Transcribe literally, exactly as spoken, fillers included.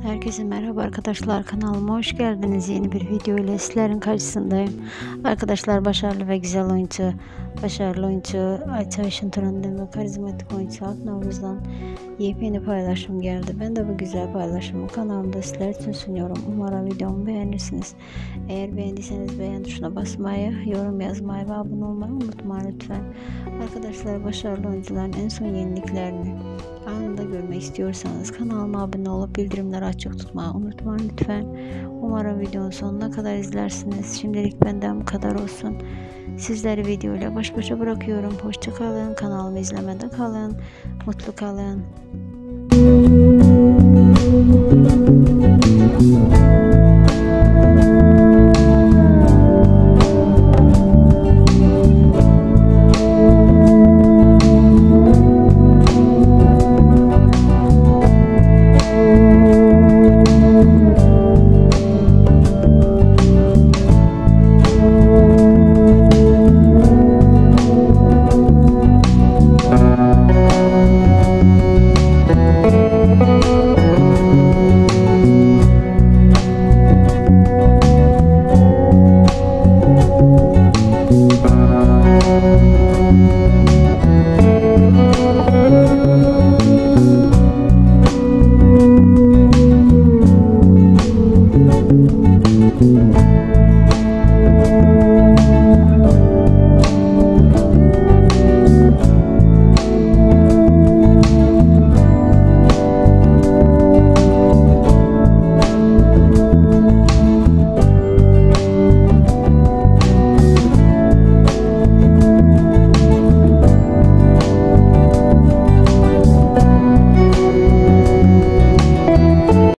Herkese merhaba arkadaşlar, kanalıma hoş geldiniz. Yeni bir video ile sizlerin karşısındayım. Arkadaşlar, başarılı ve güzel oyuncu, başarılı oyuncu Ayça Işıntıran'dan ve karizmatik oyuncu Alp Navruz'dan yepyeni paylaşım geldi. Ben de bu güzel paylaşımı kanalımda sizler için sunuyorum. Umarım videomu beğenirsiniz. Eğer beğendiyseniz beğen tuşuna basmayı, yorum yazmayı ve abone olmayı unutmayın lütfen. Arkadaşlar, başarılı oyuncuların en son yeniliklerini anında görmek istiyorsanız kanalıma abone olup bildirimleri açık tutmayı unutmayın lütfen. Umarım videonun sonuna kadar izlersiniz. Şimdilik benden bu kadar olsun. Sizleri video ile baş başa bırakıyorum. Hoşça kalın. Kanalımı izlemede kalın. Mutlu kalın.